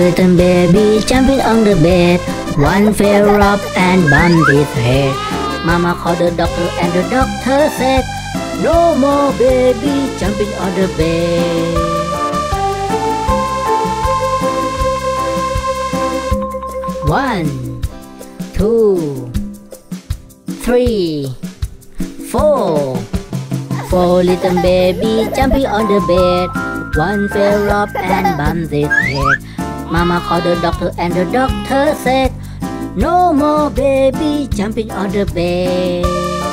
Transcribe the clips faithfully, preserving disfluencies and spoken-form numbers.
little baby jumping on the bed. One fell off and bumped his head. Mama called the doctor and the doctor said, no more baby jumping on the bed. One, two, three, four. Four little baby jumping on the bed. One fell off and bumped his head. Mama called the doctor and the doctor said, no more baby jumping on the bed.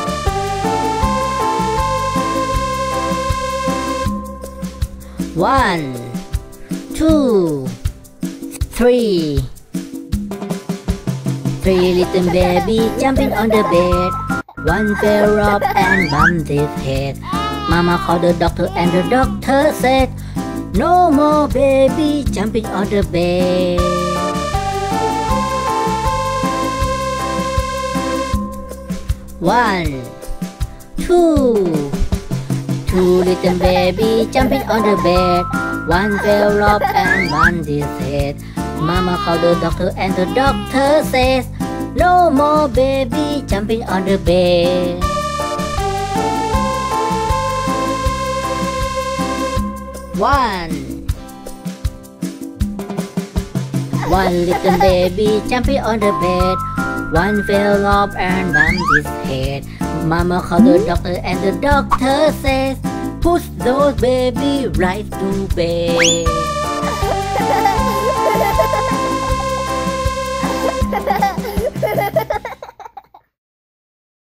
One, two, three. Three little baby jumping on the bed. One fell off and bumped his head. Mama called the doctor and the doctor said, no more baby jumping on the bed. One, two. Two little baby jumping on the bed. One fell off and bumped his head. Mama called the doctor and the doctor says, no more baby jumping on the bed. One. One little baby jumping on the bed. One fell off and bumped his head. Mama called the doctor and the doctor says, push those baby right to bed.